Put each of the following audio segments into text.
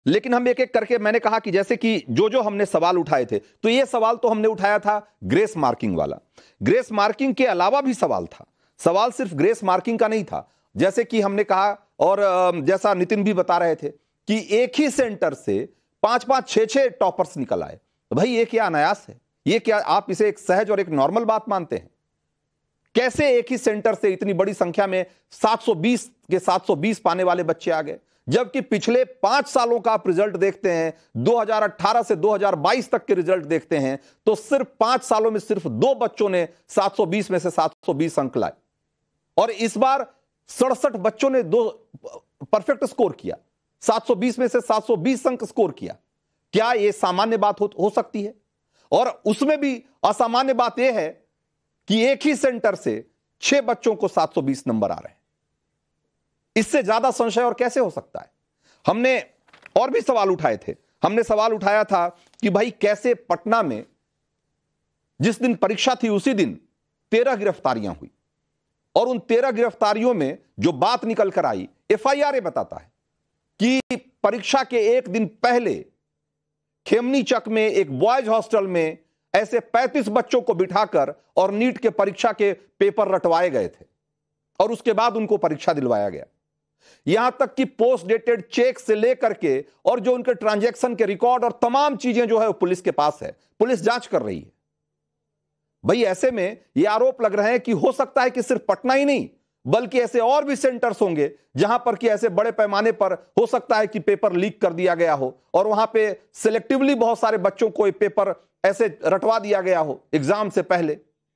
लेकिन हम एक एक करके, मैंने कहा कि जैसे कि जो जो हमने सवाल उठाए थे, तो ये सवाल तो हमने उठाया था ग्रेस मार्किंग वाला। ग्रेस मार्किंग के अलावा भी सवाल था, सवाल सिर्फ ग्रेस मार्किंग का नहीं था। जैसे कि हमने कहा और जैसा नितिन भी बता रहे थे कि एक ही सेंटर से 5-5, 6-6 टॉपर्स निकल आए। तो भाई ये क्या अनायास है? ये क्या आप इसे एक सहज और एक नॉर्मल बात मानते हैं? कैसे एक ही सेंटर से इतनी बड़ी संख्या में 720 के 720 पाने वाले बच्चे आ गए, जबकि पिछले 5 सालों का आप रिजल्ट देखते हैं, 2018 से 2022 तक के रिजल्ट देखते हैं, तो सिर्फ 5 सालों में सिर्फ 2 बच्चों ने 720 में से 720 अंक लाए। और इस बार 67 बच्चों ने 2 परफेक्ट स्कोर किया, 720 में से 720 अंक स्कोर किया। क्या यह सामान्य बात हो सकती है? और उसमें भी असामान्य बात यह है कि एक ही सेंटर से 6 बच्चों को 720 नंबर आ रहे हैं। इससे ज्यादा संशय और कैसे हो सकता है? हमने और भी सवाल उठाए थे। हमने सवाल उठाया था कि भाई कैसे पटना में जिस दिन परीक्षा थी उसी दिन 13 गिरफ्तारियां हुई, और उन 13 गिरफ्तारियों में जो बात निकल कर आई, एफआईआर बताता है कि परीक्षा के एक दिन पहले खेमनी चक में एक बॉयज हॉस्टल में ऐसे 35 बच्चों को बिठाकर और नीट के परीक्षा के पेपर रटवाए गए थे, और उसके बाद उनको परीक्षा दिलवाया गया। यहां तक कि पोस्ट डेटेड चेक से लेकर के और जो उनके ट्रांजैक्शन के रिकॉर्ड और तमाम चीजें जो है वो पुलिस के पास है, पुलिस जांच कर रही है। भाई ऐसे में ये आरोप लग रहे हैं कि हो सकता है कि सिर्फ पटना ही नहीं बल्कि ऐसे और भी सेंटर्स होंगे जहां पर कि ऐसे बड़े पैमाने पर हो सकता है कि पेपर लीक कर दिया गया हो, और वहां पे सिलेक्टिवली बहुत सारे बच्चों को ये पेपर ऐसे रटवा दिया गया हो एग्जाम से पहले।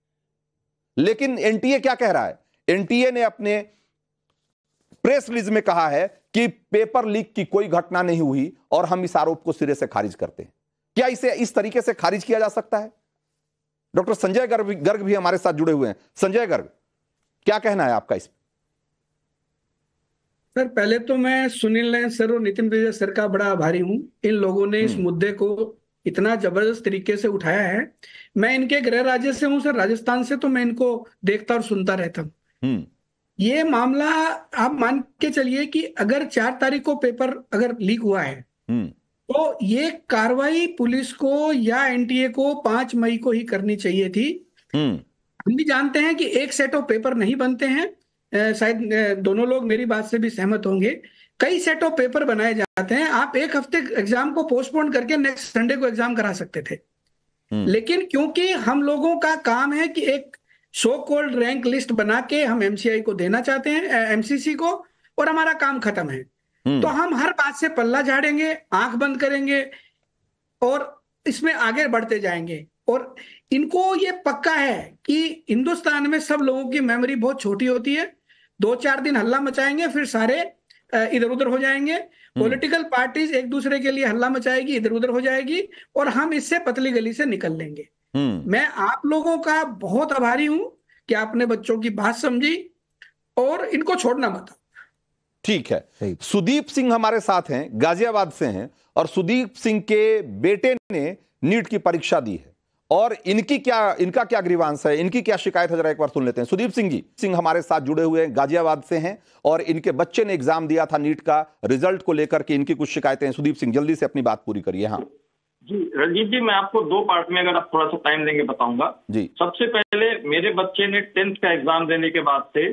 लेकिन एनटीए क्या कह रहा है? एनटीए ने अपने प्रेस रिलीज में कहा है कि पेपर लीक की कोई घटना नहीं हुई और हम इस आरोप को सिरे से खारिज करते हैं। क्या इसे इस तरीके से खारिज किया जा सकता है? डॉक्टर संजय गर्ग भी हमारे साथ जुड़े हुए हैं। संजय गर्ग, क्या कहना है आपका इस? सर पहले तो मैं सुनील नयन सर और नितिन विजय सर का बड़ा आभारी हूं। इन लोगों ने इस मुद्दे को इतना जबरदस्त तरीके से उठाया है। मैं इनके गृह राज्य से हूं सर, राजस्थान से, तो मैं इनको देखता और सुनता रहता हूं। ये मामला आप मान के चलिए कि अगर 4 तारीख को पेपर अगर लीक हुआ है तो ये कार्रवाई पुलिस को या एनटीए को 5 मई को ही करनी चाहिए थी। हम भी जानते हैं कि एक सेट ऑफ पेपर नहीं बनते हैं, शायद दोनों लोग मेरी बात से भी सहमत होंगे। कई सेट ऑफ पेपर बनाए जाते हैं। आप एक हफ्ते एग्जाम को पोस्टपोन करके नेक्स्ट संडे को एग्जाम करा सकते थे। लेकिन क्योंकि हम लोगों का काम है कि एक सो कॉल्ड रैंक लिस्ट बना के हम एमसीआई को देना चाहते हैं, एमसीसी को, और हमारा काम खत्म है, तो हम हर बात से पल्ला झाड़ेंगे, आंख बंद करेंगे और इसमें आगे बढ़ते जाएंगे। और इनको ये पक्का है कि हिंदुस्तान में सब लोगों की मेमोरी बहुत छोटी होती है। 2-4 दिन हल्ला मचाएंगे, फिर सारे इधर उधर हो जाएंगे। पॉलिटिकल पार्टीज एक दूसरे के लिए हल्ला मचाएगी, इधर उधर हो जाएगी, और हम इससे पतली गली से निकल लेंगे। मैं आप लोगों का बहुत आभारी हूं कि आपने बच्चों की बात समझी और इनको छोड़ना मत। ठीक है। सुदीप सिंह हमारे साथ हैं, गाजियाबाद से हैं, और सुदीप सिंह के बेटे ने नीट की परीक्षा दी है और इनका क्या ग्रीवांस है, इनकी क्या शिकायत है, जरा एक बार सुन लेते हैं। सुदीप सिंह जी सिंह हमारे साथ जुड़े हुए हैं, गाजियाबाद से हैं, और इनके बच्चे ने एग्जाम दिया था नीट का, रिजल्ट को लेकर के इनकी कुछ शिकायतें हैं। सुदीप सिंह जल्दी से अपनी बात पूरी करिए। हाँ जी रंजीत जी, मैं आपको 2 पार्ट में अगर आप थोड़ा सा टाइम देंगे बताऊंगा जी। सबसे पहले मेरे बच्चे ने 10th का एग्जाम देने के बाद से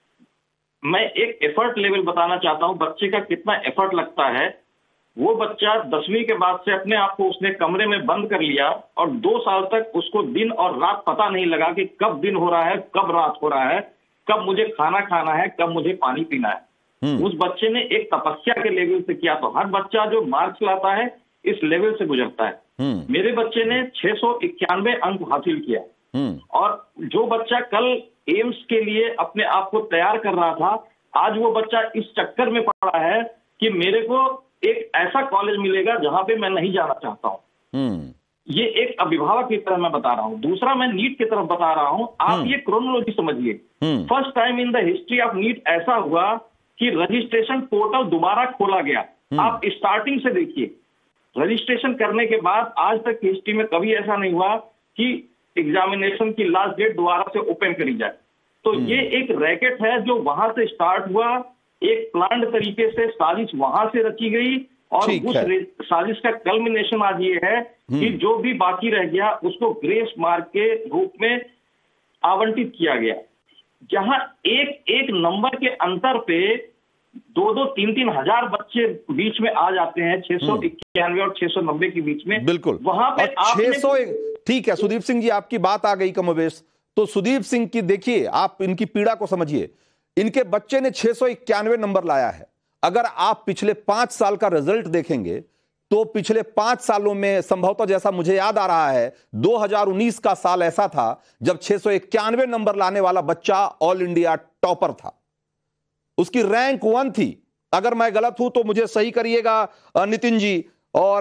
मैं एक एफर्ट लेवल बताना चाहता हूं, बच्चे का कितना एफर्ट लगता है। वो बच्चा 10वीं के बाद से अपने आप को उसने कमरे में बंद कर लिया और 2 साल तक उसको दिन और रात पता नहीं लगा कि कब दिन हो रहा है, कब रात हो रहा है, कब मुझे खाना खाना है, कब मुझे पानी पीना है। उस बच्चे ने एक तपस्या के लेवल से किया। तो हर बच्चा जो मार्क्स लाता है इस लेवल से गुजरता है। मेरे बच्चे ने 691 अंक हासिल किया, और जो बच्चा कल एम्स के लिए अपने आप को तैयार कर रहा था, आज वो बच्चा इस चक्कर में पड़ा है कि मेरे को एक ऐसा कॉलेज मिलेगा जहां पे मैं नहीं जाना चाहता हूं। ये एक अभिभावक की तरह मैं बता रहा हूं। दूसरा, मैं नीट की तरफ बता रहा हूं। आप ये क्रोनोलॉजी समझिए। First time in the history of NEET ऐसा हुआ कि रजिस्ट्रेशन पोर्टल दोबारा खोला गया। आप स्टार्टिंग से देखिए, रजिस्ट्रेशन करने के बाद आज तक की हिस्ट्री में कभी ऐसा नहीं हुआ कि एग्जामिनेशन की लास्ट डेट दोबारा से ओपन करी जाए। तो ये एक रैकेट है जो वहां से स्टार्ट हुआ, एक प्लान्ड तरीके से साजिश वहां से रची गई, और उस साजिश का कल्मिनेशन आज ये है कि जो भी बाकी रह गया उसको ग्रेस मार्क के रूप में आवंटित किया गया, जहां एक एक नंबर के अंतर पे 2-2, 3-3 हजार बच्चे बीच में आ जाते हैं, 691 और 690 के बीच में। बिल्कुल, वहां पे 600। ठीक है सुदीप सिंह जी, आपकी बात आ गई कमोबेश। तो सुदीप सिंह की देखिए, आप इनकी पीड़ा को समझिए। इनके बच्चे ने 691 नंबर लाया है। अगर आप पिछले 5 साल का रिजल्ट देखेंगे तो पिछले 5 सालों में संभवतः, जैसा मुझे याद आ रहा है, 2019 का साल ऐसा था जब 691 नंबर लाने वाला बच्चा ऑल इंडिया टॉपर था। उसकी रैंक 1 थी। अगर मैं गलत हूं तो मुझे सही करिएगा नितिन जी, और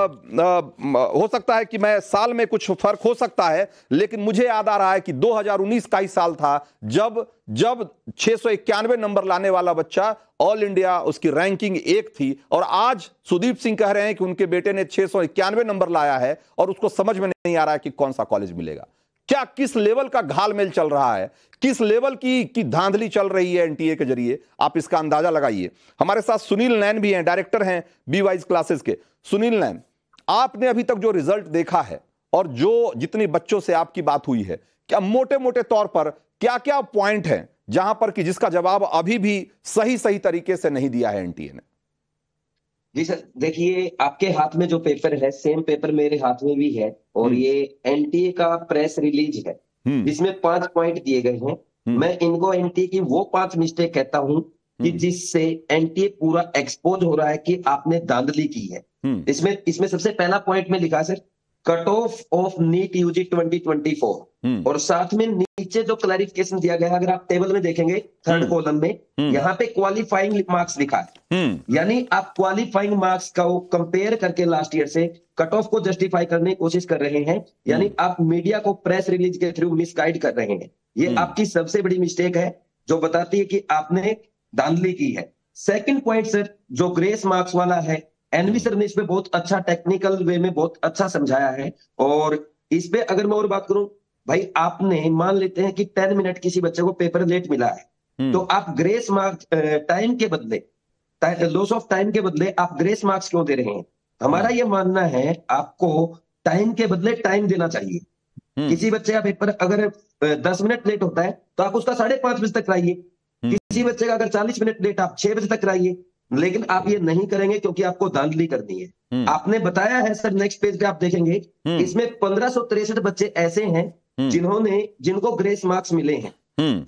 हो सकता है कि मैं साल में कुछ फर्क हो सकता है, लेकिन मुझे याद आ रहा है कि 2019 का ही साल था जब 691 नंबर लाने वाला बच्चा ऑल इंडिया, उसकी रैंकिंग 1 थी। और आज सुदीप सिंह कह रहे हैं कि उनके बेटे ने 691 नंबर लाया है और उसको समझ में नहीं आ रहा है कि कौन सा कॉलेज मिलेगा। क्या किस लेवल का घालमेल चल रहा है, किस लेवल की धांधली चल रही है एनटीए के जरिए, आप इसका अंदाजा लगाइए। हमारे साथ सुनील नैन भी हैं, डायरेक्टर हैं बी वाइज क्लासेस के। सुनील नैन, आपने अभी तक जो रिजल्ट देखा है और जो जितनी बच्चों से आपकी बात हुई है, क्या मोटे मोटे तौर पर क्या क्या पॉइंट हैं जहां पर कि जिसका जवाब अभी भी सही तरीके से नहीं दिया है एनटीए ने? जी सर, देखिए आपके हाथ में जो पेपर है, सेम पेपर मेरे हाथ में भी है, और ये एनटीए का प्रेस रिलीज है जिसमें 5 पॉइंट दिए गए हैं। मैं इनको एनटीए की वो 5 मिस्टेक कहता हूं कि जिससे एनटीए पूरा एक्सपोज हो रहा है कि आपने धांधली की है। इसमें सबसे पहला पॉइंट में लिखा है sir, cut off of NEET UG 2024, और साथ में नीचे जो क्लैरिफिकेशन दिया गया है, अगर आप टेबल में देखेंगे 3rd कॉलम में, यहाँ पे क्वालिफाइंग मार्क्स लिखा है। यानी आप क्वालिफाइंग मार्क्स का कंपेयर करके लास्ट ईयर से कट ऑफ को जस्टिफाई करने की कोशिश कर रहे हैं। यानी आप मीडिया को प्रेस रिलीज के थ्रू मिसगाइड कर रहे हैं। ये आपकी सबसे बड़ी मिस्टेक है जो बताती है कि आपने धांधली की है। सेकंड पॉइंट सर, जो ग्रेस मार्क्स वाला है, एनवी सर ने इस पे बहुत अच्छा टेक्निकल वे में बहुत अच्छा समझाया है। और इस पे अगर मैं और बात करूं, भाई आपने मान लेते हैं कि 10 मिनट किसी बच्चे को पेपर लेट मिला है, तो आप ग्रेस मार्क्स टाइम के बदले, लॉस ऑफ टाइम के बदले आप ग्रेस मार्क्स क्यों दे रहे हैं? हमारा ये मानना है आपको टाइम के बदले टाइम देना चाहिए। किसी बच्चे का पेपर अगर 10 मिनट लेट होता है तो आप उसका 5:30 बजे तक कराइए। किसी बच्चे का अगर 40 मिनट लेट, आप 6 बजे तक कराइए। लेकिन आप ये नहीं करेंगे क्योंकि आपको धांधली करनी है। आपने बताया है सर, नेक्स्ट पेज पे आप देखेंगे, इसमें 1563 बच्चे ऐसे हैं जिनको ग्रेस मार्क्स मिले हैं।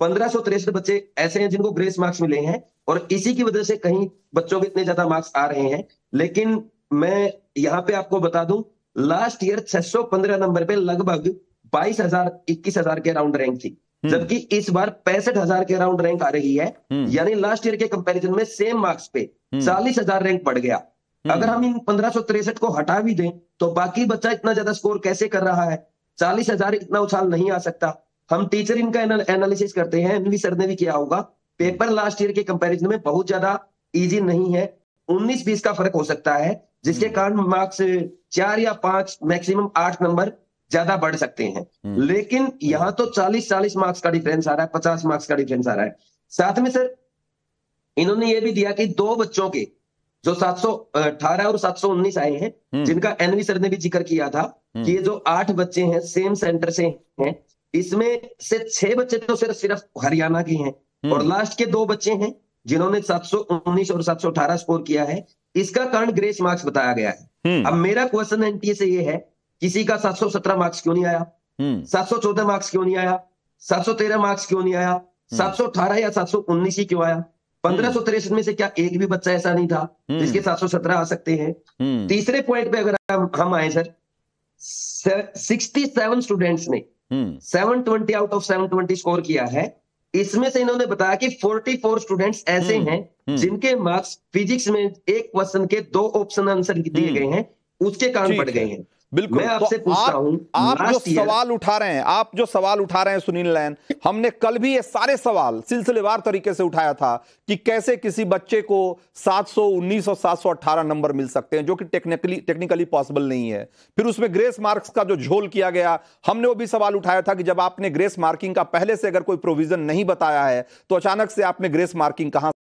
1563 बच्चे ऐसे हैं जिनको ग्रेस मार्क्स मिले हैं, और इसी की वजह से कहीं बच्चों के इतने ज्यादा मार्क्स आ रहे हैं। लेकिन मैं यहाँ पे आपको बता दूं, लास्ट ईयर 615 नंबर पे लगभग 22,000-21,000 के अराउंड रैंक थी, जबकि इस बार 65,000 के अराउंड रैंक आ रही है। यानी लास्ट ईयर के कंपैरिजन में सेम मार्क्स पे 40,000 रैंक बढ़ गया। अगर हम इन 1563 को हटा भी दें तो बाकी बच्चा इतना ज्यादा स्कोर कैसे कर रहा है? 40,000 इतना उछाल नहीं आ सकता। हम टीचर इनका एनालिसिस करते हैं, एनवी सर ने भी किया होगा। पेपर लास्ट ईयर के कंपैरिजन में बहुत ज्यादा इजी नहीं है, 19-20 का फर्क हो सकता है, जिसके कारण मार्क्स 4 या 5 मैक्सिमम 8 नंबर ज्यादा बढ़ सकते हैं। लेकिन यहां तो 40 मार्क्स का डिफरेंस आ रहा है, 50 मार्क्स का डिफरेंस आ रहा है। साथ में सर इन्होंने ये भी दिया कि 2 बच्चों के जो 718 और 719 आए हैं, जिनका एनवी सर ने भी जिक्र किया था कि ये जो 8 बच्चे हैं सेम सेंटर से हैं, इसमें से 6 बच्चे तो सिर्फ हरियाणा के हैं, और लास्ट के 2 बच्चे हैं जिन्होंने 719 और 718 स्कोर किया है। इसका कारण ग्रेस मार्क्स बताया गया है। अब मेरा क्वेश्चन एनटीए से ये है, किसी का 717 मार्क्स क्यों नहीं आया? 714 मार्क्स क्यों नहीं आया? 713 मार्क्स क्यों नहीं आया? 718 या 719 ही क्यों आया? 1563 में से क्या एक भी बच्चा ऐसा नहीं था जिसके 717 आ सकते हैं? तीसरे पॉइंट पे अगर हम आए सर, 67 स्टूडेंट्स ने 720 आउट ऑफ 720 स्कोर किया है। इसमें से इन्होंने बताया कि 44 स्टूडेंट्स ऐसे हैं जिनके मार्क्स फिजिक्स में एक क्वेश्चन के 2 ऑप्शन आंसर दिए गए हैं, उसके कारण बढ़ गए हैं। बिल्कुल। मैं आपसे पूछता हूं, आप जो सवाल उठा रहे हैं सुनील नैन, हमने कल भी ये सारे सवाल सिलसिलेवार तरीके से उठाया था कि कैसे किसी बच्चे को 719 और 718 नंबर मिल सकते हैं, जो कि टेक्निकली पॉसिबल नहीं है। फिर उसमें ग्रेस मार्क्स का जो झोल किया गया, हमने वो भी सवाल उठाया था कि जब आपने ग्रेस मार्किंग का पहले से अगर कोई प्रोविजन नहीं बताया है तो अचानक से आपने ग्रेस मार्किंग कहां